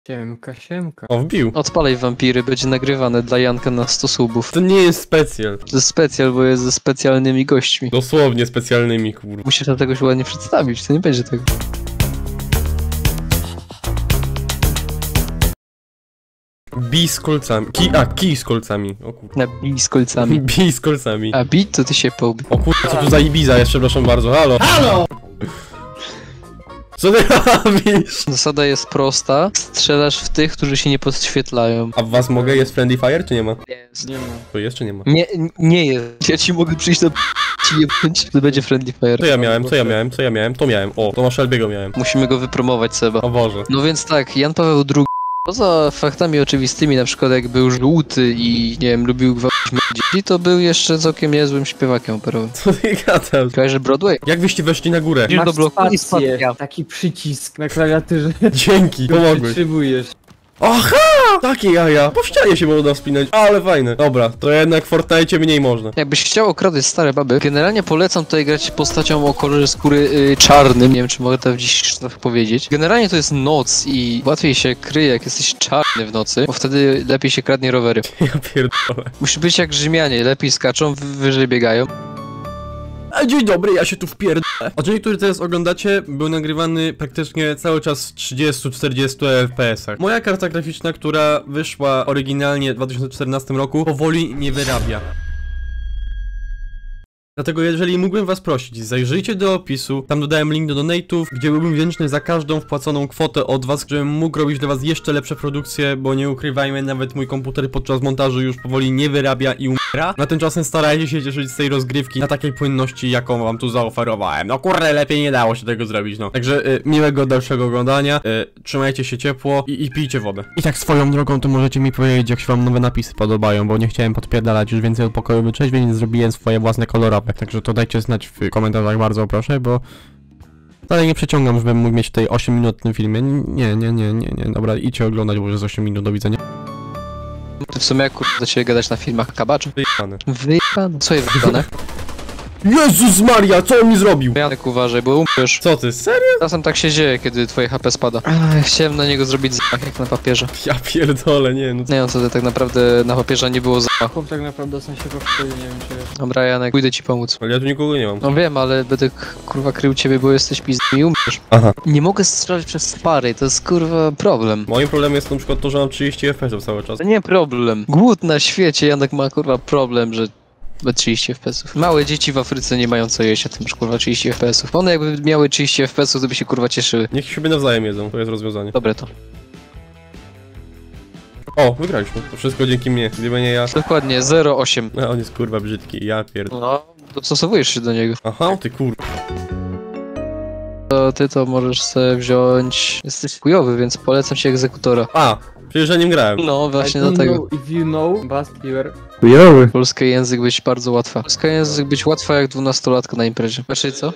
Siemka. O, wbił. Odpalaj wampiry, będzie nagrywane dla Janka na 100 subów. To nie jest specjal. To jest specjal, bo jest ze specjalnymi gośćmi. Dosłownie specjalnymi, kurwa. Musisz na tego się ładnie przedstawić, to nie będzie tego. Bij z kolcami. Kij z kolcami. O kurwa. Na bij z kolcami. Bij z kolcami. A bij to ty się połby. O kurwa, co tu za Ibiza jest, przepraszam bardzo. Halo! Halo! Co ty robisz? Zasada jest prosta. Strzelasz w tych, którzy się nie podświetlają. A w was mogę? Jest Friendly Fire, czy nie ma? Jest. Nie ma. To jest, czy nie ma? Nie jest. Ja ci mogę przyjść do ci nie bądź, to będzie friendly fire. Co ja miałem? To miałem. O, to na Shelby'ego miałem. Musimy go wypromować, Seba. O Boże. No więc tak, Jan Paweł II, poza faktami oczywistymi, na przykład jak był żółty i, nie wiem, lubił gwałcić dzieci, to był jeszcze całkiem niezłym śpiewakiem operowym. Co ty gadasz? Kojarzysz Broadway? Jak wyście weszli na górę? Masz do bloku i spację, spadł. taki przycisk na klawiaturze. Dzięki, pomogłeś. Przytrzymujesz. Aha! Takie jaja! Po ścianie się można wspinać, ale fajne. Dobra, to jednak w Fortnite mniej można. Jakbyś chciał okradać stare baby, generalnie polecam tutaj grać postacią o kolorze skóry czarnym. Nie wiem, czy mogę to dziś tak powiedzieć. Generalnie to jest noc i łatwiej się kryje, jak jesteś czarny w nocy, bo wtedy lepiej się kradnie rowery. Ja pierdolę. Musi być jak Rzymianie, lepiej skaczą, wyżej biegają. A dzień dobry, ja się tu wpierdolę. Odcinek, który teraz oglądacie, był nagrywany praktycznie cały czas w 30-40 FPS-ach. Moja karta graficzna, która wyszła oryginalnie w 2014 roku, powoli nie wyrabia. Dlatego jeżeli mógłbym was prosić, zajrzyjcie do opisu, tam dodałem link do donate'ów, gdzie byłbym wdzięczny za każdą wpłaconą kwotę od was, żebym mógł robić dla was jeszcze lepsze produkcje, bo nie ukrywajmy, nawet mój komputer podczas montażu już powoli nie wyrabia i umiera. Na tymczasem starajcie się cieszyć z tej rozgrywki na takiej płynności, jaką wam tu zaoferowałem. No kurde, lepiej nie dało się tego zrobić, no. Także miłego dalszego oglądania, trzymajcie się ciepło i pijcie wodę. I tak swoją drogą to możecie mi powiedzieć, jak się wam nowe napisy podobają, bo nie chciałem podpierdalać już więcej od pokoju wyczeźwień, więc zrobiłem swoje własne kolorowe. Także to dajcie znać w komentarzach, bardzo proszę, bo dalej nie przeciągam, żebym mógł mieć tutaj 8 minut w tym filmie. Nie. Dobra, idźcie oglądać, bo już jest 8 minut, do widzenia. Ty w sumie jak do ciebie gadać na filmach kabaczy? Wyjebane. Wyjebane. Co jest wyjebane? Jezus Maria, co on mi zrobił? Janek, uważaj, bo umrzesz. Co ty, serio? Czasem tak się dzieje, kiedy twoje HP spada. Ach, chciałem na niego zrobić zamach jak na papierze. Ja pierdolę, nie no. Nie wiem, co to tak naprawdę na papierze nie było zamachu. Chłop tak naprawdę sam się powtórzy, nie wiem czy... Dobra, Janek, pójdę ci pomóc. Ale ja tu nikogo nie mam. No wiem, ale będę kurwa krył ciebie, bo jesteś pizdem i umrzesz. Aha. Nie mogę strzelać przez pary, to jest kurwa problem. Moim problemem jest na przykład to, że mam 30 FPS cały czas. To nie problem. Głód na świecie, Janek ma kurwa problem, że ma 30 FPS-ów. Małe dzieci w Afryce nie mają co jeść, a ty masz kurwa 30 FPS-ów. One jakby miały 30 FPS-ów, to by się kurwa cieszyły. Niech siebie nawzajem jedzą, to jest rozwiązanie. Dobre to. O, wygraliśmy. To wszystko dzięki mnie, gdyby nie ja. Dokładnie, 0,8. A on jest kurwa brzydki, ja pierdolę. No, dostosowujesz się do niego. Aha, ty kurwa. To ty to możesz sobie wziąć... Jesteś chujowy, więc polecam ci egzekutora. A, przecież ja nim grałem. No, właśnie I don't dlatego. know if you know, but you're... Chujowy. Polski język być bardzo łatwa. Polski język być łatwa jak 12-latka na imprezie. Znaczy co?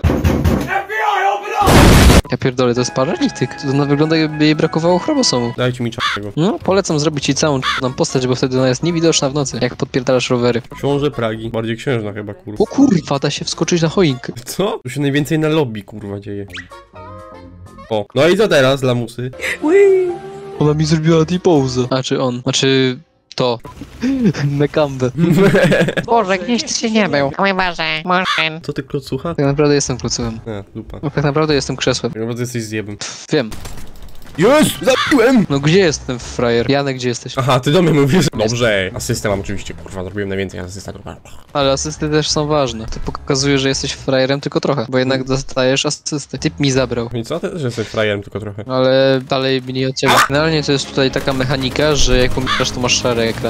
Ja pierdolę, to jest paralityk. To ona wygląda, jakby jej brakowało chromosomu. Dajcie mi czarnego. No, polecam zrobić ci całą czarną postać, bo wtedy ona jest niewidoczna w nocy, jak podpierdalasz rowery. Książę Pragi. Bardziej księżna chyba, kurwa. O kurwa, da się wskoczyć na choinkę. Co? Tu się najwięcej na lobby, kurwa, dzieje. O, no i co teraz, lamusy? Ona mi zrobiła T-pose. A czy on? A czy to? Mekambę. Boże, gdzieś ty się nie był. Oj Boże, Murzyn. Co ty, klocucha? Tak naprawdę jestem klucem. Dupa. No, tak naprawdę jestem krzesłem. Tak naprawdę jesteś zjebem. Wiem. Jest! Zabiłem! No gdzie jestem, frajer? Janek, gdzie jesteś? Aha, ty do mnie mówisz. Dobrze. Asystę mam oczywiście, kurwa, zrobiłem najwięcej asysta, kurwa. Ale asysty też są ważne. To pokazuje, że jesteś frajerem tylko trochę, bo jednak dostajesz asysty. Typ mi zabrał. I co? Ty też jesteś frajerem, tylko trochę. Ale dalej mniej od ciebie. Generalnie to jest tutaj taka mechanika, że jak umierasz, to masz szary ekran.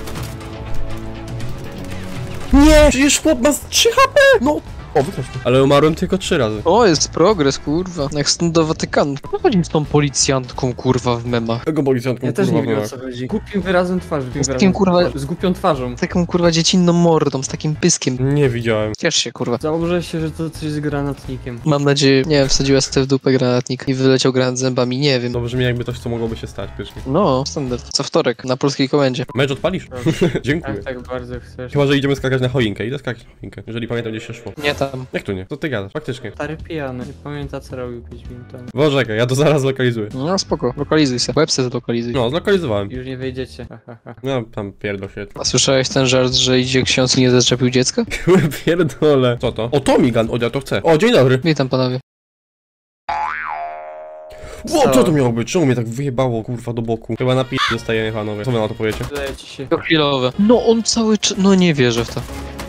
Nie! Przecież chłop ma 3 HP! No! O, wygraliśmy. Ale umarłem tylko 3 razy. O, jest progres, kurwa. Jak stąd do Watykanu. Co chodzi z tą policjantką, kurwa, w memach? Tego policjantką, Ja też kurwa, nie wiem o w co chodzi. Głupim wyrazem twarzy. Z takim, kurwa, Z głupią twarzą. z taką, kurwa, dziecinną mordą, z takim pyskiem. Nie widziałem. Ciesz się, kurwa. Założę się, że to coś z granatnikiem. Mam nadzieję, nie wiem, wsadziła sobie w dupę granatnik i wyleciał granat zębami, nie wiem. To brzmi jakby coś, co mogłoby się stać, pysznie. No, standard. Co wtorek, na polskiej komendzie. Mecz odpalisz? Dziękuję. Tak bardzo chcesz. Chyba, że idziemy skakać na choinkę. Idę skakać na choinkę, jeżeli pamiętam, gdzie się szło. Nie, pamiętam. Jak tu nie? Co ty gadasz? Faktycznie. Stary pijany, nie pamięta co robił 5 minut temu. Bożekaj, ja to zaraz lokalizuję. No spoko, lokalizuj se. Website zlokalizuj. No, zlokalizowałem. Już nie wejdziecie. Ha, ha, ha. No, tam pierdol się. A słyszałeś ten żart, że idzie ksiądz i nie zaczepił dziecka? Pierdolę. Co to? O, Tomigan, o, ja to chcę. O, dzień dobry. Witam panowie. Ło, co to miało być? Czemu mnie tak wyjebało, kurwa, do boku? Chyba na dostajemy, panowie. Co wy na to powiecie? Wydaje ci się. To chwilowe. No on cały czas... No nie wierzę w to.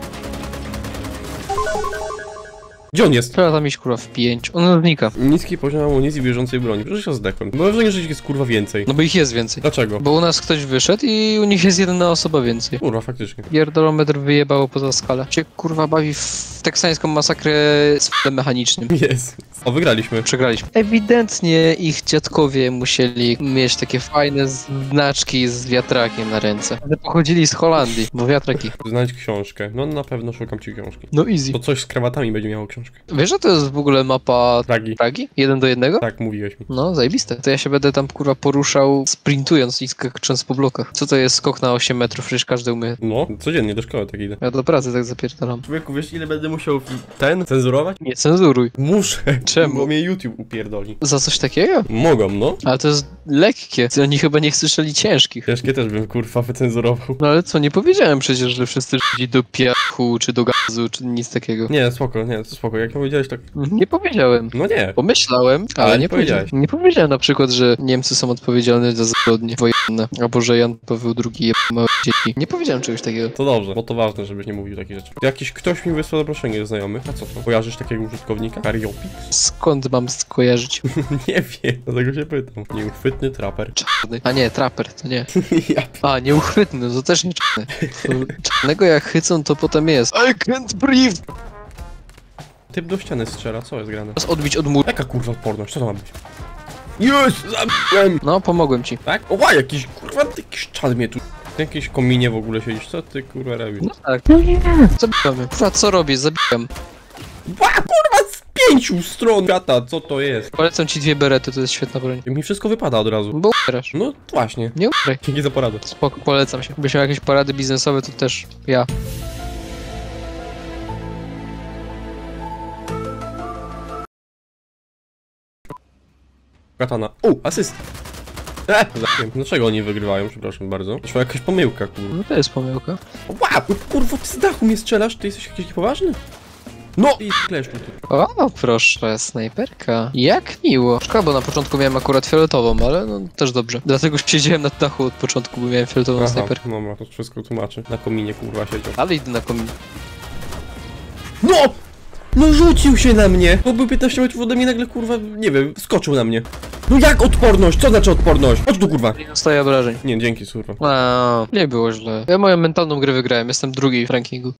Gdzie on jest? Trzeba tam iść kurwa w 5. On znika. Niski poziom amunicji bieżącej broni. Przecież się zdechłem. Bo we wrażenie, że ich jest kurwa więcej. No bo ich jest więcej. Dlaczego? Bo u nas ktoś wyszedł i u nich jest jedna osoba więcej. Kurwa, faktycznie. Pierdolometr wyjebało poza skalę. Cię kurwa bawi w teksańską masakrę z f***em mechanicznym. Jest. O, wygraliśmy. Przegraliśmy. Ewidentnie ich dziadkowie musieli mieć takie fajne znaczki z wiatrakiem na ręce. One pochodzili z Holandii, bo wiatraki. Znajdź książkę. No na pewno szukam ci książki. No easy. To coś z krawatami będzie miało książkę. Wiesz, że to jest w ogóle mapa Pragi. Pragi? 1:1? Tak, mówiłeś mi. No, zajebiste. To ja się będę tam kurwa poruszał sprintując i skacząc po blokach. Co to jest skok na 8 metrów? Przecież każdy umie. No, codziennie do szkoły tak idę. Ja do pracy tak zapierdalam. Człowieku, wiesz ile będę musiał cenzurować? Nie cenzuruj. Muszę. Czemu? Bo mnie YouTube upierdoli. Za coś takiego? Mogą, no. Ale to jest lekkie. Oni chyba nie słyszeli ciężkich. Ciężkie też bym kurwa wycenzurował. No ale co, nie powiedziałem przecież, że wszyscy Żydzi do piachu, czy do gazu, czy nic takiego. Nie, spoko, nie, to spoko. Jak powiedziałeś tak... Nie powiedziałem. No nie. Pomyślałem, ale Ale nie nie powiedziałeś. powiedziałem. Nie powiedziałem na przykład, że Niemcy są odpowiedzialni za zbrodnie wojenne, albo że Jan Paweł II je małe dzieci. Nie powiedziałem czegoś takiego. To dobrze, bo to ważne, żebyś nie mówił takich rzeczy. Jakiś ktoś mi wysłał zaproszenie do znajomych. A co to? Kojarzysz takiego użytkownika? Kariopix? Skąd mam skojarzyć? Nie wiem, dlatego się pytam. Nieuchwytny traper. Czarny. A nie, traper, to nie. Ja A, nieuchwytny, to też nie czarny. To czarnego jak chycą, to potem jest. I can't breathe! Typ do ściany strzela, co jest grane? Teraz odbić od muru. Jaka kurwa odporność, co to ma być? Jest! Zabiłem! No, pomogłem ci. Tak? Oła, jakiś kurwa, jakiś czad mnie tu... W jakiejś kominie w ogóle siedzisz, co ty kurwa robisz? No tak. Zabijamy. Kurwa, co robię? Zabijam. Ła, kurwa, z 5 stron świata, co to jest? Polecam ci 2 berety, to jest świetna broń. Mi wszystko wypada od razu. Bo umierasz. No właśnie. Nie umieraj. Dzięki za poradę. Spoko, polecam się. Gdybyś miał jakieś porady biznesowe, to też ja. Katana. Asyst! Zabiłem. Dlaczego oni wygrywają? Przepraszam bardzo. To jakaś pomyłka, kurwa. No to jest pomyłka. Ła, kurwa, ty z dachu mnie strzelasz? Ty jesteś jakiś poważny? No! I kleszczu ty. O, proszę, snajperka. Jak miło. Szkoda, bo na początku miałem akurat fioletową, ale no też dobrze. Dlatego siedziałem na dachu od początku, bo miałem fioletową snajperkę. no, to wszystko tłumaczy. Na kominie, kurwa, siedział. Ale idę na komin. No! No rzucił się na mnie! To był 15 metrów ode mnie, nagle, kurwa, nie wiem, skoczył na mnie. No jak odporność? Co znaczy odporność? Chodź tu, kurwa! Nie dostaję obrażeń. Nie, dzięki, kurwa. Nie było źle. Ja moją mentalną grę wygrałem, jestem drugi w rankingu.